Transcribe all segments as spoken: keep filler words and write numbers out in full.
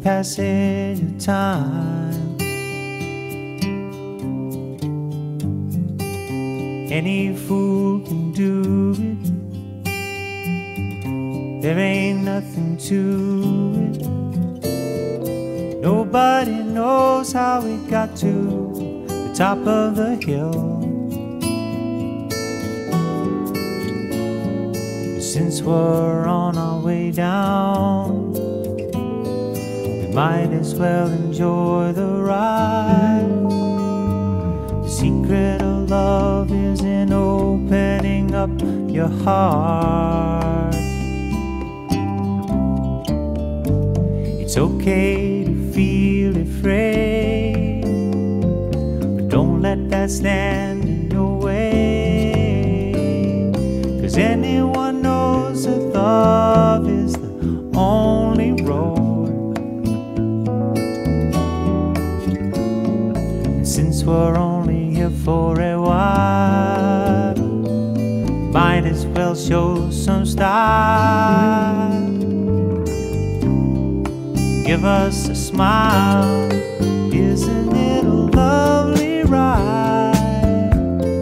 passage of time. Any fool can do it. There ain't nothing to it. Nobody knows how we got to the top of the hill. Since we're on our way down, we might as well enjoy the ride. The secret of love is in opening up your heart. It's okay to feel afraid, but don't let that stand in your way. 'Cause anyone knows that love is the only road. And since we're only here for a while, might as well show some style. Give us a smile, isn't it a lovely ride?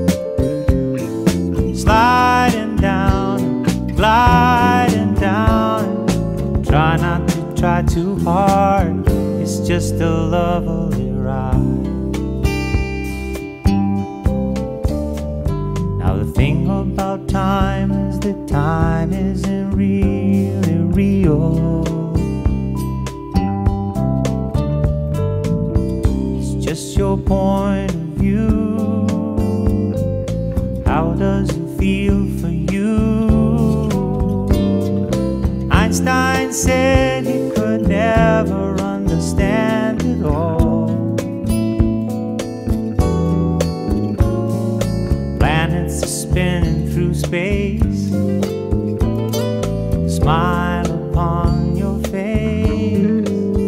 Sliding down, gliding down. Try not to try too hard, it's just a lovely ride. Now the thing about time is that time isn't really real. Just your point of view. How does it feel for you? Einstein said he could never understand it all. Planets are spinning through space. Smile upon your face.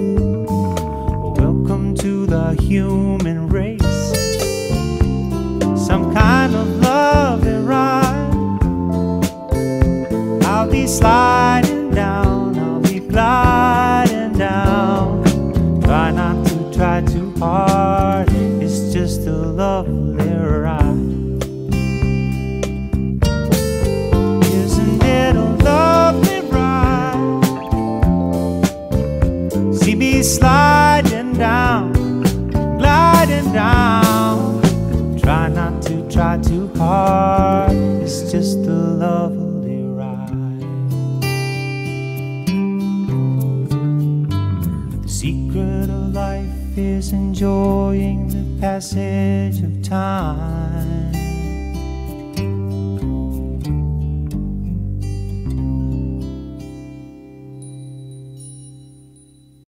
Welcome to the human race. Some kind of lovely ride. I'll be sliding down, I'll be gliding down. Try not to try too hard, it's just a lovely ride. Isn't it a lovely ride? See me sliding down, gliding down. Try not to try too hard, it's just a lovely ride. The secret of life is enjoying the passage of time.